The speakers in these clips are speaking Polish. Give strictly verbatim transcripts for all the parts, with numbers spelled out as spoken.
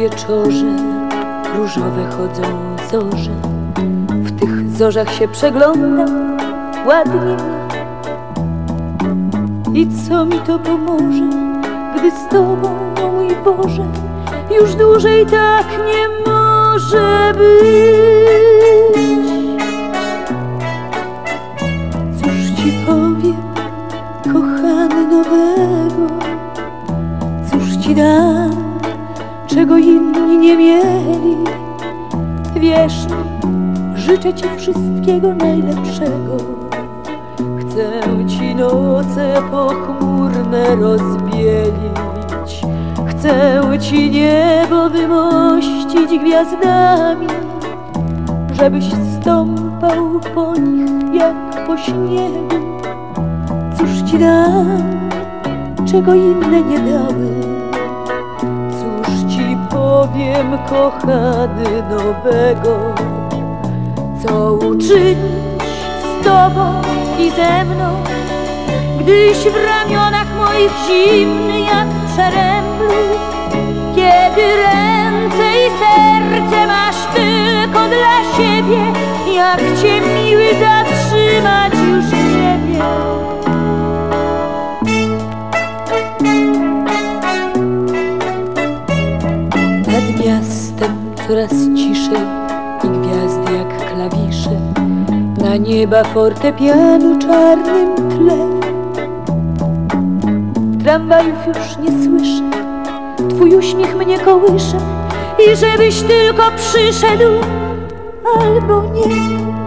wieczorze różowe chodzą zorze. W tych zorzach się przeglądam ładnie. I co mi to pomoże, gdy z Tobą, o mój Boże, już dłużej tak nie może być. Cóż Ci powiem, kochany, nowego? Cóż Ci dam, czego inni nie mieli? Wierz mi, życzę Ci wszystkiego najlepszego. Chcę Ci noce pochmurne rozbielić, chcę Ci niebo wymościć gwiazdami, żebyś stąpał po nich jak po śniegu. Cóż Ci dam, czego inne nie dały? Cóż Ci powiem, kochany, nowego? Co uczynić z Tobą i ze mną, gdyś w ramionach moich zimny jak przeręblu? Kiedy ręce i serce masz tylko dla siebie, jak Cię, miły, zatrzymać już nie wiem. Nad miastem coraz ciszej i gwiazdy jak klawisze na nieba fortepianu czarnym tle. Tramwajów już nie słyszę, Twój uśmiech mnie kołysze i żebyś tylko przyszedł albo nie.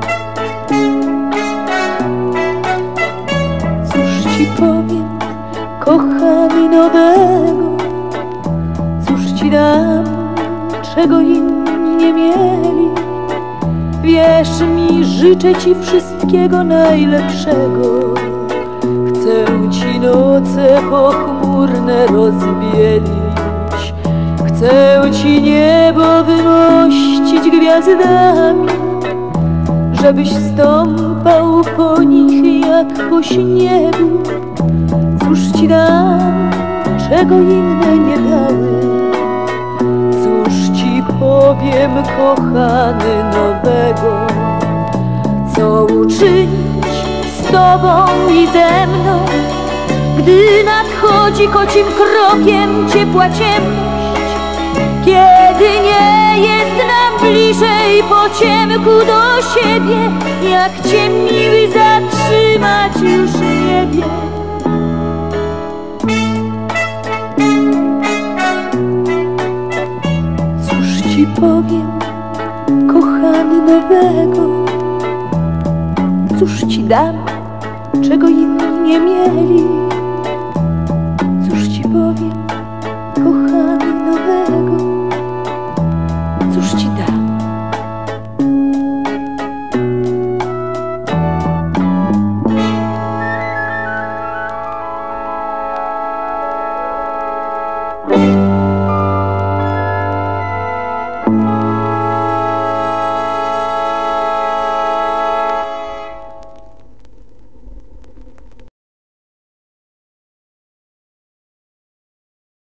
Cóż Ci powiem, kochany, nowego? Cóż Ci dam, czego inni nie mieli? Wierz mi, życzę Ci wszystkiego najlepszego. Chcę Ci noce pochmurne rozbielić, chcę Ci niebo wymościć gwiazdami, żebyś stąpał po nich jak po śniegu. Cóż Ci dam, czego inne nie dały? Cóż Ci powiem, kochany, nowego? Co uczynić z Tobą i ze mną, gdy nadchodzi kocim krokiem ciepła ciemność? Kiedy nie jest nam bliżej po ciemku do siebie, jak Cię, miły, zatrzymać już nie wiem. Cóż Ci powiem, kochany, nowego? Cóż Ci dam, czego inni nie mieli? Cóż Ci powiem, kochany, nowego?